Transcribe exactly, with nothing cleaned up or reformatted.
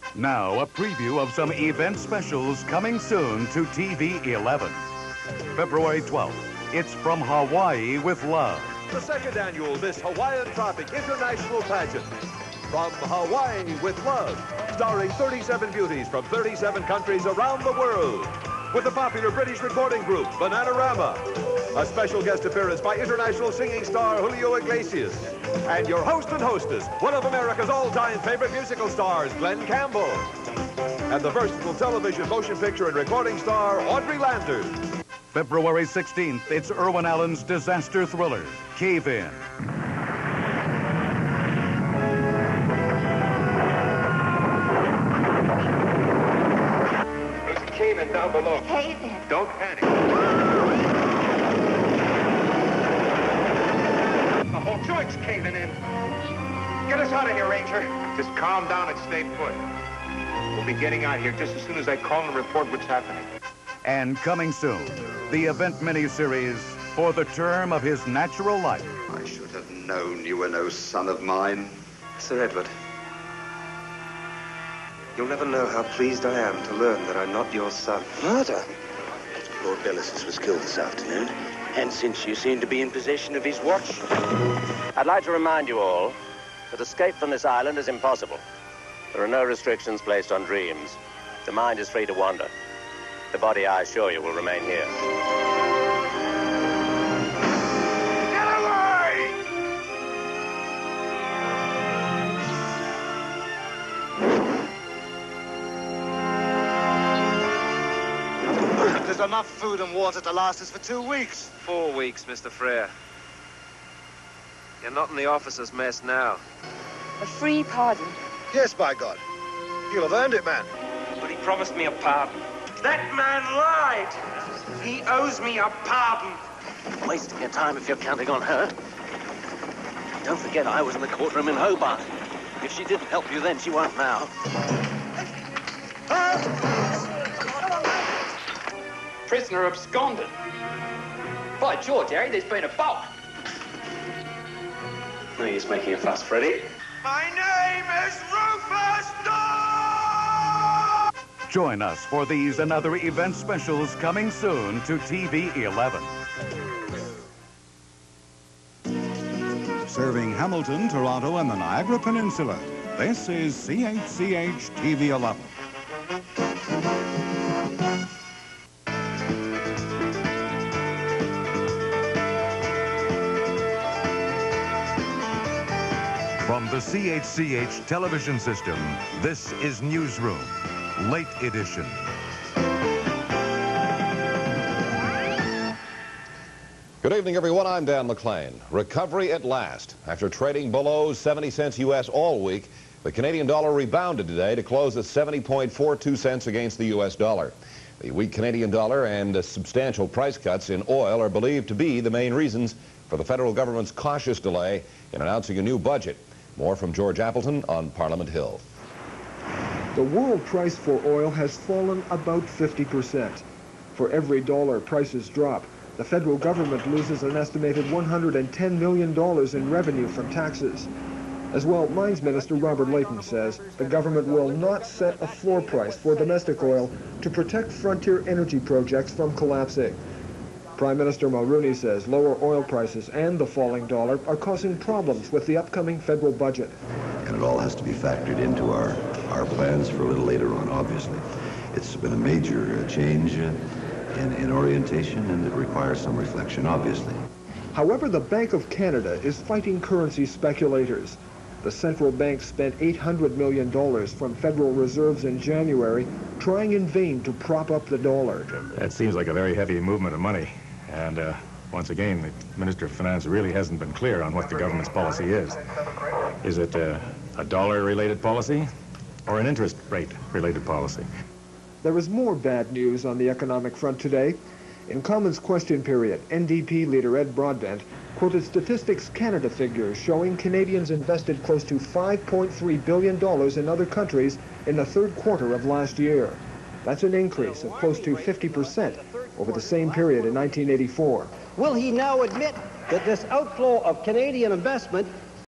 Now, a preview of some event specials coming soon to T V eleven. February twelfth, it's From Hawaii with Love. The second annual Miss Hawaiian Tropic International Pageant. From Hawaii with Love, starring thirty-seven beauties from thirty-seven countries around the world. With the popular British recording group, Bananarama. A special guest appearance by international singing star Julio Iglesias. And your host and hostess, one of America's all-time favorite musical stars, Glenn Campbell. And the versatile television, motion picture, and recording star, Audrey Landers. February sixteenth, it's Irwin Allen's disaster thriller, Cave In. There's a cave-in down below. Cave-in. Don't panic. The whole joint's caving in. Get us out of here, Ranger. Just calm down and stay put. We'll be getting out here just as soon as I call and report what's happening. And coming soon, the event miniseries, For the Term of His Natural Life. I should have known you were no son of mine. Sir Edward, you'll never know how pleased I am to learn that I'm not your son. Murder? Lord Bellises was killed this afternoon, and since you seem to be in possession of his watch... I'd like to remind you all that escape from this island is impossible. There are no restrictions placed on dreams. The mind is free to wander. The body, I assure you, will remain here. Get away! There's enough food and water to last us for two weeks. Four weeks, Mister Frere. You're not in the officer's mess now. A free pardon. Yes, by God. You'll have earned it, man. But he promised me a pardon. That man lied. He owes me a pardon. Wasting your time if you're counting on her. Don't forget, I was in the courtroom in Hobart. If she didn't help you then, she won't now. Prisoner absconded. By George, Harry, there's been a bolt. No use making a fuss, Freddie. My name is Rufus Dawes! Join us for these and other event specials coming soon to T V eleven. Serving Hamilton, Toronto, and the Niagara Peninsula, this is C H C H T V eleven. From the C H C H television system, this is Newsroom Late Edition. Good evening, everyone. I'm Dan McLean. Recovery at last. After trading below seventy cents U S all week, the Canadian dollar rebounded today to close at seventy point four two cents against the U S dollar. The weak Canadian dollar and uh, substantial price cuts in oil are believed to be the main reasons for the federal government's cautious delay in announcing a new budget. More from George Appleton on Parliament Hill. The world price for oil has fallen about fifty percent. For every dollar prices drop, the federal government loses an estimated one hundred ten million dollars in revenue from taxes. As well, Mines Minister Robert Layton says the government will not set a floor price for domestic oil to protect frontier energy projects from collapsing. Prime Minister Mulroney says lower oil prices and the falling dollar are causing problems with the upcoming federal budget. And it all has to be factored into our, our plans for a little later on, obviously. It's been a major uh, change uh, in, in orientation, and it requires some reflection, obviously. However, the Bank of Canada is fighting currency speculators. The central bank spent eight hundred million dollars from federal reserves in January, trying in vain to prop up the dollar. That seems like a very heavy movement of money. And uh, once again, the Minister of Finance really hasn't been clear on what the government's policy is. Is it uh, a dollar-related policy or an interest rate-related policy? There is more bad news on the economic front today. In Commons question period, N D P leader Ed Broadbent quoted Statistics Canada figures showing Canadians invested close to five point three billion dollars in other countries in the third quarter of last year. That's an increase of close to fifty percent over the same period in nineteen eighty-four. Will he now admit that this outflow of Canadian investment